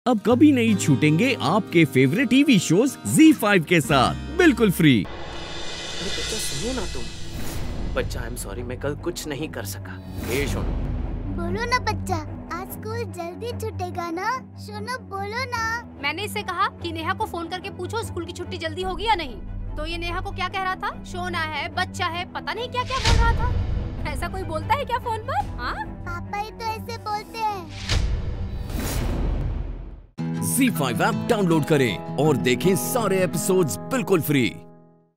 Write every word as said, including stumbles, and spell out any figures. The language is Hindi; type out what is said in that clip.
अब कभी नहीं छूटेंगे आपके favourite TV shows Zee five के साथ बिल्कुल फ्री। अरे बच्चा सुनो ना तुम। बच्चा आई एम सॉरी, मैं कल कुछ नहीं कर सका। ए सोनू बोलो ना बच्चा, आज स्कूल जल्दी छूटेगा ना? सोनू बोलो ना। मैंने इससे कहा कि नेहा को फोन करके पूछो स्कूल की छुट्टी जल्दी होगी या नहीं, तो ये नेहा को क्या कह रहा था, सोना है, बच्चा है, पता नहीं क्या क्या बोल रहा था। ऐसा कोई बोलता है क्या फोन पर? हाँ पापा ही तो ऐसे बोलते हैं। ज़ी फाइव ऐप डाउनलोड करें और देखें सारे एपिसोड्स बिल्कुल फ्री।